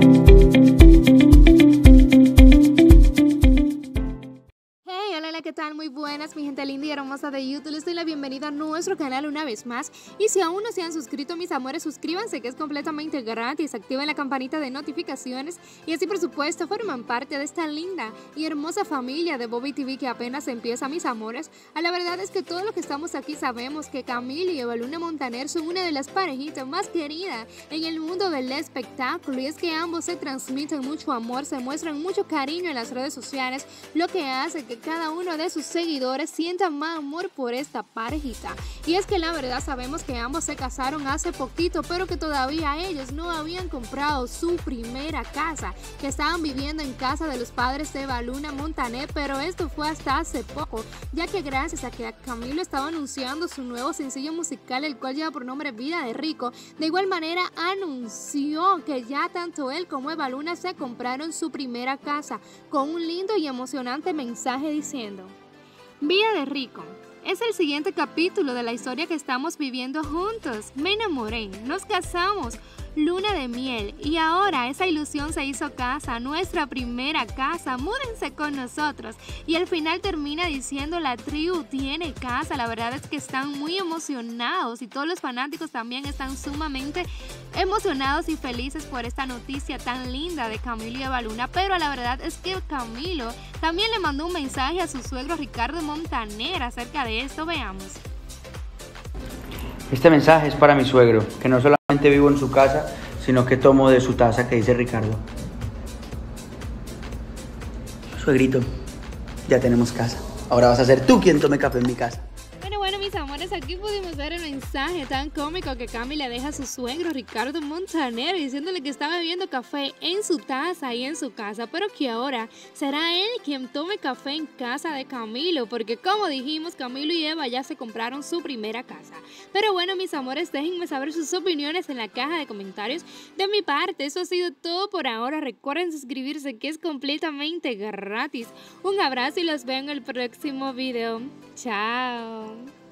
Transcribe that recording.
Hola, ¿qué tal? Muy buenas, mi gente linda y hermosa de YouTube. Les doy la bienvenida a nuestro canal una vez más. Y si aún no se han suscrito, mis amores, suscríbanse, que es completamente gratis. Activen la campanita de notificaciones y así, por supuesto, forman parte de esta linda y hermosa familia de Bobby TV que apenas empieza, mis amores. La verdad es que todos los que estamos aquí sabemos que Camilo y Evaluna Montaner son una de las parejitas más queridas en el mundo del espectáculo. Y es que ambos se transmiten mucho amor, se muestran mucho cariño en las redes sociales, lo que hace que cada uno de sus seguidores sienta más amor por esta parejita. Y es que la verdad sabemos que ambos se casaron hace poquito, pero que todavía ellos no habían comprado su primera casa, que estaban viviendo en casa de los padres de Evaluna Montaner, pero esto fue hasta hace poco, ya que gracias a que Camilo estaba anunciando su nuevo sencillo musical, el cual lleva por nombre Vida de Rico, de igual manera anunció que ya tanto él como Evaluna se compraron su primera casa, con un lindo y emocionante mensaje diciendo: Vida de Rico es el siguiente capítulo de la historia que estamos viviendo juntos. Me enamoré, nos casamos, luna de miel, y ahora esa ilusión se hizo casa, nuestra primera casa. Múdense con nosotros. Y al final termina diciendo: la tribu tiene casa. La verdad es que están muy emocionados y todos los fanáticos también están sumamente emocionados y felices por esta noticia tan linda de Camilo y Evaluna. Pero la verdad es que Camilo también le mandó un mensaje a su suegro Ricardo Montaner acerca de esto. Veamos. Este mensaje es para mi suegro, que no solamente vivo en su casa, sino que tomo de su taza, que dice Ricardo. Suegrito, ya tenemos casa. Ahora vas a ser tú quien tome café en mi casa. Bueno, mis amores, aquí pudimos ver el mensaje tan cómico que Cami le deja a su suegro Ricardo Montaner, diciéndole que estaba bebiendo café en su taza y en su casa, pero que ahora será él quien tome café en casa de Camilo, porque como dijimos, Camilo y Eva ya se compraron su primera casa. Pero bueno, mis amores, déjenme saber sus opiniones en la caja de comentarios. De mi parte, eso ha sido todo por ahora. Recuerden suscribirse, que es completamente gratis. Un abrazo y los veo en el próximo video. Chao.